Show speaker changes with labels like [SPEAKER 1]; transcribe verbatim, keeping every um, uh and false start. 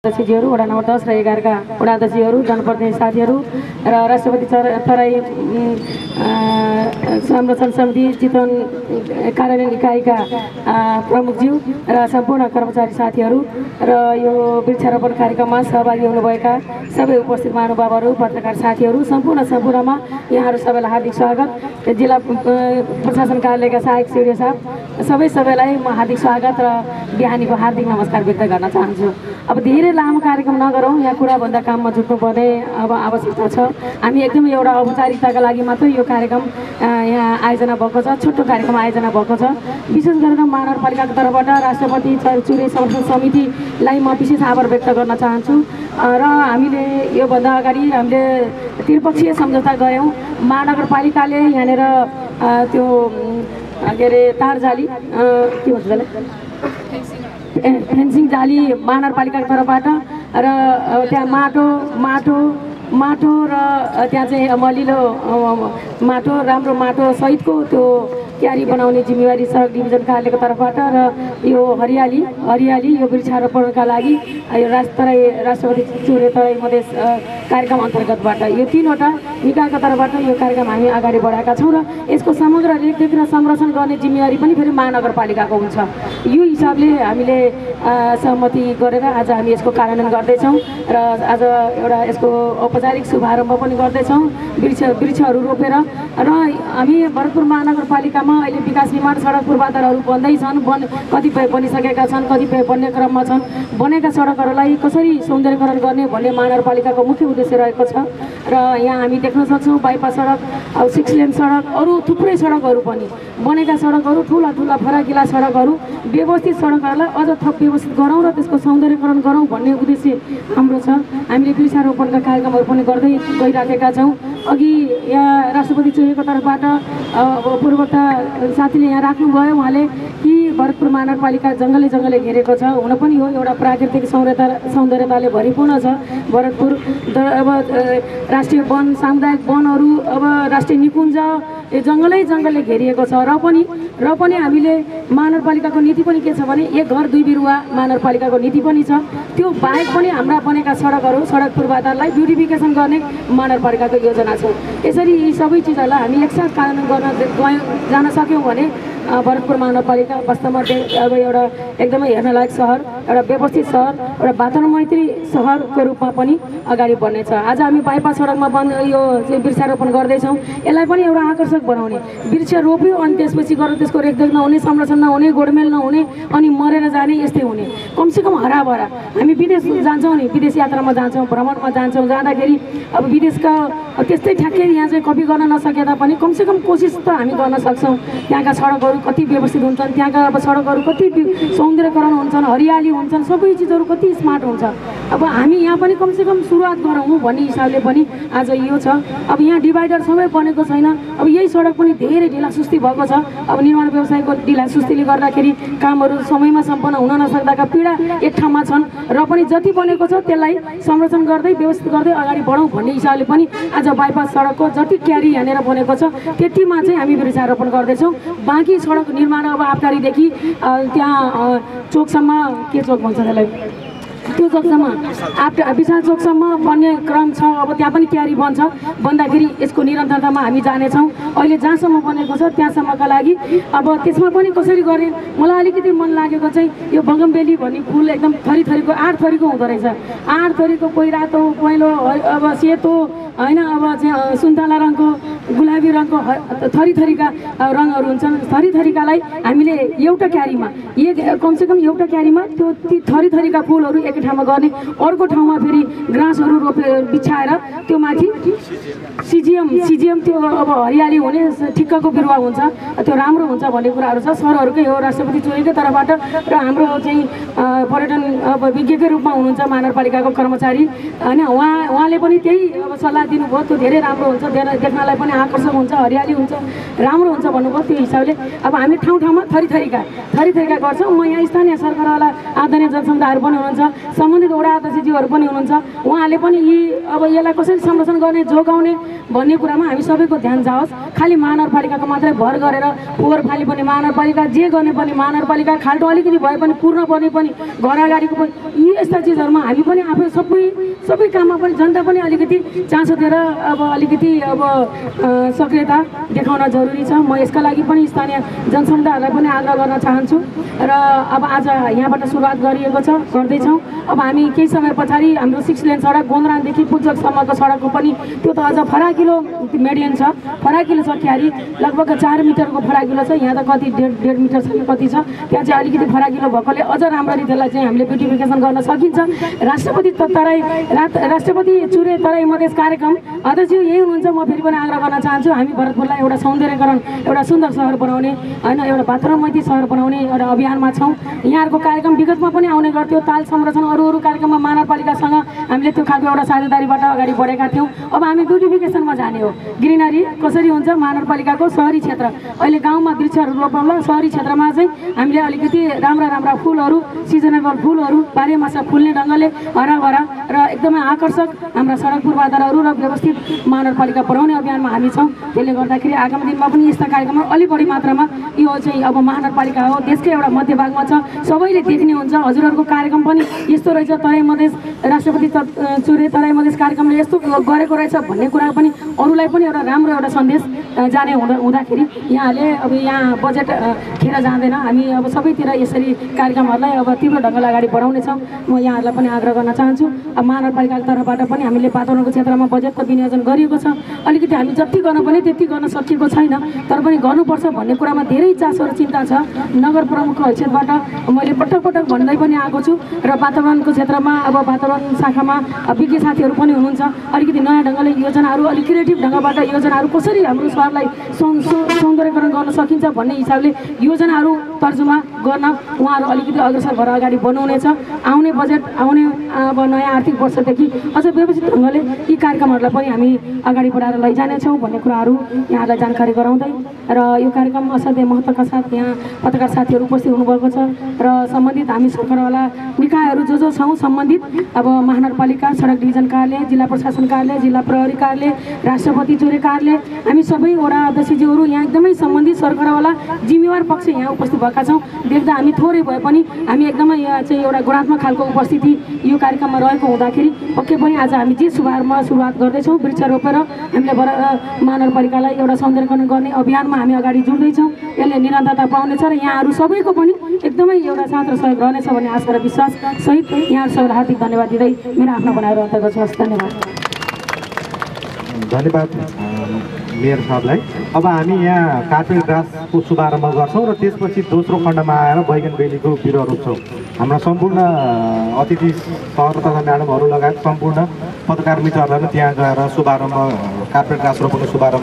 [SPEAKER 1] अध्यक्षज्यूहरू वडा नम्बर दस र एघारका वडा अध्यक्षज्यूहरू जनप्रतिनिधि साथीहरू र राष्ट्रपति तराई संरक्षण समिति चितवन कार्यान्वयन इकाइका प्रमुखज्यू र सम्पूर्ण कर्मचारी साथीहरू र यो वृक्षारोपण कार्यक्रममा सहभागी हुनुभएका सबै उपस्थित महानुभावहरू पत्रकार साथीहरू सम्पूर्ण सम्पूर्णमा यहाँहरू सबैलाई हार्दिक स्वागत। जिल्ला प्रशासन कार्यालयका सहायक सिडिओ साहब सबै सबैलाई म हार्दिक स्वागत र बिहानीको हार्दिक नमस्कार व्यक्त गर्न चाहन्छु। अब धेरै लामो कार्यक्रम नगरौँ, यहाँ कुराभन्दा काममा जुट्नुपर्ने अब आवश्यकता छ। हामी एकदमै एउटा औपचारिकताका लागि मात्रै यो कार्यक्रम यहाँ आयोजना भएको छ, छोटो कार्यक्रम आयोजना भएको छ। विशेष गरेर महानगरपालिकाको तर्फबाट राष्ट्रपति चुरे संरक्षण समितिलाई म विशेष आभार व्यक्त गर्न चाहन्छु र हामीले योभन्दा अगाडि हामीले त्रिपक्षीय सम्झौता गऱ्यौँ। महानगरपालिकाले यहाँनिर त्यो के अरे तार जाली के भन्छ त्यसलाई फेन्सिङ जाली महानगरपालिकाको तर्फबाट र त्यहाँ माटो माटो माटो र त्यहाँ चाहिँ मलिलो माटो राम्रो माटो सहितको त्यो क्यारी बनाउने जिम्मेवारी सडक डिभिजन कार्यालयको तर्फबाट र यो हरियाली हरियाली यो वृक्षारोपणका लागि यो राष्ट्र राष्ट्रपति चुरे तराई मधेस कार्यक्रम अन्तर्गतबाट यो तीनवटा निकायको तर्फबाट यो कार्यक्रम हामी अगाडि बढाएका छौँ र यसको समग्र रेखदेख र संरक्षण गर्ने जिम्मेवारी पनि फेरि महानगरपालिकाको हुन्छ। यो हिसाबले हामीले सहमति गरेर आज हामी यसको कार्यान्वयन गर्दैछौँ र आज एउटा यसको औपचारिक शुभारम्भ पनि गर्दैछौँ वृक्ष वृक्षहरू रोपेर र हामी भरतपुर महानगरपालिकामा अहिले विकास निर्माण सडक पूर्वाधारहरू बन्दैछन्, बन कतिपय बनिसकेका छन्, कतिपय बन्ने क्रममा छन्। बनेका सडकहरूलाई कसरी सौन्दर्यकरण गर्ने भन्ने महानगरपालिकाको मुख्य उद्देश्य रहेको छ र यहाँ हामी देख्न सक्छौँ बाइपास सडक अब सिक्स लेन सडक अरू थुप्रै सडकहरू पनि बनेका सडकहरू ठुला ठुला फराकिला सडकहरू व्यवस्थित सडकहरूलाई अझ थप व्यवस्थित गरौँ र त्यसको सौन्दर्यकरण गरौँ भन्ने उद्देश्य हाम्रो छ। हामीले वृक्षारोपणका कार्यक्रमहरू पनि गर्दै गइराखेका छौँ। अघि यहाँ राष्ट्रपति चुरेको तर्फबाट पूर्वका साथीले यहाँ राख्नुभयो, उहाँले कि भरतपुर महानगरपालिका जङ्गलै जङ्गलै घेरेको छ। हुन पनि हो, एउटा प्राकृतिक सौन्दर्यता सौन्दर्यताले भरिपूर्ण छ भरतपुर। अब राष्ट्रिय वन सामुदायिक वनहरू अब राष्ट्रिय निकुञ्ज यो जङ्गलै जङ्गलले घेरिएको छ र पनि र पनि हामीले महानगरपालिकाको नीति पनि के छ भने एक घर दुई बिरुवा महानगरपालिकाको नीति पनि छ। त्यो बाहेक पनि हाम्रा बनेका सडकहरू सडक पूर्वाधारलाई ब्युटिफिकेसन गर्ने महानगरपालिकाको योजना छ। यसरी यी सबै चिजहरूलाई हामी एकसाथ कार्यान्वयन गर्न गयौँ जान सक्यौँ भने भरतपुर महानगरपालिका वास्तवमा अब एउटा एकदमै हेर्नलायक सहर, एउटा व्यवस्थित सहर, एउटा वातावरण मैत्री सहरको रूपमा पनि अगाडि बढ्नेछ। आज हामी बाइपास सडकमा बन्द यो वृक्षारोपण गर्दैछौँ, यसलाई पनि एउटा आकर्षक बनाउने। वृक्ष रोप्यो अनि त्यसपछि गएर त्यसको रेखदेख नहुने, संरक्षण नहुने, गोडमेल नहुने अनि मरेर जाने यस्तै हुने। कमसेकम हराभरा हामी विदेश जान्छौँ नि, विदेश यात्रामा जान्छौँ, भ्रमणमा जान्छौँ, जाँदाखेरि अब विदेशका त्यस्तै ठ्याक्कै यहाँ चाहिँ कपी गर्न नसके तापनि कमसेकम कोसिस त हामी गर्न सक्छौँ। त्यहाँका सडकहरू कति व्यवस्थित हुन्छन्, त्यहाँका अब सडकहरू कति सौन्दर्यकरण हुन्छन्, हरियाली हुन्छन्, सबै चिजहरू कति स्मार्ट हुन्छ। अब हामी यहाँ पनि कमसेकम सुरुवात गरौँ भन्ने हिसाबले पनि आज यो छ। अब यहाँ डिभाइडर सबै बनेको छैन, अब यही सडक पनि धेरै ढिला सुस्ती भएको छ। अब निर्माण व्यवसायको ढिला सुस्तीले गर्दाखेरि कामहरू समयमा सम्पन्न हुन नसक्दाका पीडा एक ठाउँमा छन् र पनि जति बनेको छ त्यसलाई संरक्षण गर्दै व्यवस्थित गर्दै अगाडि बढौँ भन्ने हिसाबले पनि आज बाइपास सडकको जति क्यारी यहाँनिर बनेको छ त्यतिमा चाहिँ हामी वृक्षारोपण गर्दैछौँ। बाँकी सडक निर्माण अब आबकारीदेखि त्यहाँ चोकसम्म के चोक भन्छ त्यसलाई त्यो चोकसम्म आप विशाल चोकसम्म बन्ने क्रम छ। अब त्यहाँ पनि क्यारी बन्छ, बन्दाखेरि यसको निरन्तरतामा हामी जानेछौँ। अहिले जहाँसम्म बनेको छ त्यहाँसम्मका लागि अब त्यसमा पनि कसरी गर्ने मलाई अलिकति मन लागेको चाहिँ यो बगमबेली भन्ने फुल एकदम थरी थरीको आठ थरीको हुँदो रहेछ। आठ थरीको कोही रातो पहेँलो अब सेतो होइन, अब चाहिँ सुन्तला रङको गुलाबी रङको थरी थरीका रङहरू हुन्छन्। थरी थरीकालाई हामीले एउटा क्यारीमा एक कमसेकम एउटा क्यारीमा त्यो ती थरी थरीका फुलहरू एकै ठाउँमा गर्ने, अर्को ठाउँमा फेरि ग्रासहरू रोपे बिछाएर त्यो माथि सिजिएम सिजिएम त्यो अब हरियाली हुने ठिक्कको बिरुवा हुन्छ, त्यो राम्रो हुन्छ भन्ने कुराहरू छ। सरहरूकै हो, राष्ट्रपति चुरेकै तर्फबाट र हाम्रो चाहिँ पर्यटन अब विज्ञकै रूपमा हुनुहुन्छ महानगरपालिकाको कर्मचारी होइन, उहाँ उहाँले पनि त्यही अब सल्लाह लगाइदिनु भयो त्यो धेरै राम्रो हुन्छ, धेरै देख्नलाई पनि आकर्षक हुन्छ, हरियाली हुन्छ, राम्रो हुन्छ भन्नुभयो। त्यो हिसाबले अब हामी ठाउँ ठाउँमा थरी थरीका थरी थरीका गर्छौँ। म यहाँ स्थानीय सरकारवाला आदरणीय जनसमुदायहरू पनि हुनुहुन्छ, सम्बन्धित वडा अध्यक्षज्यूहरू पनि हुनुहुन्छ, उहाँले पनि यी अब यसलाई कसरी संरक्षण गर्ने जोगाउने भन्ने कुरामा हामी सबैको ध्यान जाओस्। खालि महानगरपालिकाको मात्रै भर गरेर फोहोर फाली पनि महानगरपालिका, जे गर्ने पनि महानगरपालिका, खाल्टो अलिकति भए पनि पूर्ण पर्ने पनि, घर अगाडिको पनि, यी यस्ता चिजहरूमा हामी पनि आफै सबै सबै काममा पनि जनता पनि अलिकति चासो दिएर अब अलिकति अब सक्रियता देखाउन जरुरी छ। म यसका लागि पनि स्थानीय जनसमुदायहरूलाई पनि आग्रह गर्न चाहन्छु। र अब आज यहाँबाट सुरुवात गरिएको छ, गर्दैछौँ। अब हामी केही समय पछाडि हाम्रो सिक्स लेन सडक गोन्द्रानदेखि पुल्चोकसम्मको सडकको पनि त्यो त अझ फराकिलो मेडियन छ, फराकिलो छ, क्यारी लगभग चार मिटरको फराकिलो छ, यहाँ त कति डेढ डेढ मिटर छ कि कति छ, त्यहाँ चाहिँ अलिकति फराकिलो भएकोले अझ राम्ररी त्यसलाई चाहिँ हामीले ब्युटिफिकेसन गर्न सकिन्छ। राष्ट्रपति तराई राष्ट्रपति चुरे तराई मधेस कार्यक्रम अध्यक्ष यही हुनुहुन्छ। म फेरि पनि आग्रह गर्न चाहन्छु, हामी भरतपुरलाई एउटा सौन्दर्यकरण, एउटा सुन्दर सहर बनाउने होइन, एउटा वातावरणमैत्री सहर बनाउने एउटा अभियानमा छौँ। यहाँहरूको कार्यक्रम विगतमा पनि आउने गर्थ्यो, ताल संरक्षण अरू अरू कार्यक्रममा महानगरपालिकासँग हामीले त्यो खालको एउटा साझेदारीबाट अगाडि बढेका थियौँ। अब हामी ब्युटिफिकेसनमा जाने हो। ग्रिनरी कसरी हुन्छ महानगरपालिकाको शहरी क्षेत्र, अहिले गाउँमा वृक्षहरू रोपाउँला, शहरी क्षेत्रमा चाहिँ हामीले अलिकति राम्रा राम्रा फुलहरू, सिजनेबल फुलहरू, बाह्रैमासा फुल्ने ढङ्गले हराभरा र एकदमै आकर्षक हाम्रा सडक पूर्वाधारहरू र व्यवस्थित महानगरपालिका बनाउने अभियानमा हामी छौँ। त्यसले गर्दाखेरि आगामी दिनमा पनि यस्ता कार्यक्रमहरू अलि बढी मात्रामा, यो चाहिँ अब महानगरपालिका हो, देशकै एउटा मध्यभागमा छ, सबैले देख्ने हुन्छ। हजुरहरूको कार्यक्रम पनि यस्तो रहेछ, तराई मधेस राष्ट्रपति चुरे तराई मधेस कार्यक्रमले यस्तो गरेको रहेछ भन्ने कुरा पनि अरूलाई पनि एउटा राम्रो एउटा सन्देश जाने हुँदा हुँदाखेरि यहाँले अब यहाँ बजेट खेर जाँदैन। हामी अब सबैतिर यसरी कार्यक्रमहरूलाई अब तीव्र ढङ्गले अगाडि बढाउनेछौँ। म यहाँहरूलाई पनि आग्रह गर्न चाहन्छु। अब महानगरपालिकाको तर्फबाट पनि हामीले वातावरणको क्षेत्रमा बजेटको विनियोजन गरिएको छ। अलिकति हामी जति गर्न पनि त्यति गर्न सकिएको छैन, तर पनि गर्नुपर्छ भन्ने कुरामा धेरै चासो र चिन्ता छ। नगर प्रमुखको हैसियतबाट मैले पटक पटक भन्दै पनि आएको छु र वातावरणको क्षेत्रमा अब वातावरण शाखामा विज्ञ साथीहरू पनि हुनुहुन्छ। अलिकति नयाँ ढङ्गले योजनाहरू, अलिक क्रिएटिभ ढङ्गबाट योजनाहरू कसरी हाम्रो सहरलाई सौन्दर्यकरण गर्न सकिन्छ भन्ने हिसाबले योजनाहरू तर्जुमा गर्न उहाँहरू अलिकति अग्रसर भएर अगाडि बढ्नुहुनेछ। आउने बजेट, आउने अब नयाँ आर्थिक वर्षदेखि अझ व्यवस्थित ढङ्गले यी कार्यक्रमहरूलाई पनि हामी अगाडि बढाएर लैजानेछौँ भन्ने कुराहरू यहाँहरूलाई जानकारी गराउँदै र यो कार्यक्रम असाध्यै महत्त्वका साथ यहाँ पत्रकार साथीहरू उपस्थित हुनुभएको छ र सम्बन्धित हामी सरकारवाला निकायहरू जो जो छौँ सम्बन्धित, अब महानगरपालिका, सडक डिभिजन कार्यालय, जिल्ला प्रशासन कार्यालय, जिल्ला प्रहरी कार्यालय, राष्ट्रपति चुरे कार्यालय, हामी सबै वडा अध्यक्षज्यूहरू यहाँ एकदमै सम्बन्धित सरकारवाला जिम्मेवार पक्ष यहाँ उपस्थित भएका छौँ। देख्दा हामी थोरै भए पनि हामी एकदमै यहाँ चाहिँ एउटा गुणात्मक खालको उपस्थिति यो कार्यक्रममा रहेको हुँदाखेरि पक्कै पनि आज हामी जे शुभारम्भ सुरुवात गर्दैछौँ, वृक्ष रोपेर हामीले बर महानगरपालिकालाई एउटा सौन्दर्यकरण गर्ने अभियानमा हामी अगाडि जुट्दैछौँ। यसले निरन्तरता पाउनेछ र यहाँहरू सबैको पनि एकदमै एउटा साथ र सहयोग रहनेछ भन्ने आशा र विश्वास सहित यहाँहरू सबैलाई हार्दिक धन्यवाद दिँदै मेरो आफ्नो बनाएर अन्त गर्छु। हस्, धन्यवाद।
[SPEAKER 2] धन्यवाद मेयर साहबलाई। अब हामी यहाँ कार्पेट ग्रासको शुभारम्भ गर्छौँ र त्यसपछि दोस्रो खण्डमा आएर बैगन बेलीको बिरुवा रोप्छौँ। हाम्रा सम्पूर्ण अतिथि सर तथा म्याडमहरू लगायत सम्पूर्ण पत्रकार मित्रहरूलाई पनि त्यहाँ गएर शुभारम्भ कार्पेट ग्रास रोप्ने शुभारम्भ